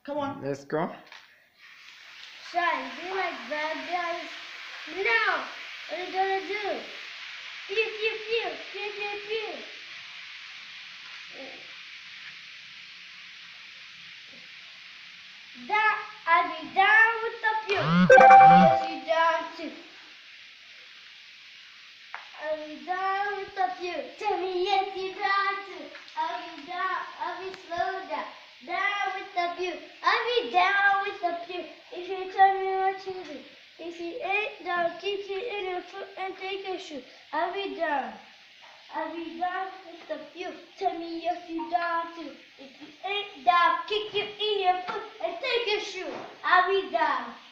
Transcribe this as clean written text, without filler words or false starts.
Come on. Let's go. Shine, be like bad guys. Now, what are you gonna do? Pew, pew, pew, pew, pew, pew. Down, I'll be down with the pew. Yes, you down too. I'll be down with the pew. Tell me yes, you down too. I'll be down, I'll be slow down. Down with the pew. I'll be down with the pew. If you tell me what to do. If you ain't down, kick it in your foot and take a shoe. I'll be down. I'll be down with the pew. Tell me if you down too. If you ain't down, kick it in your foot and take a shoe. I'll be down.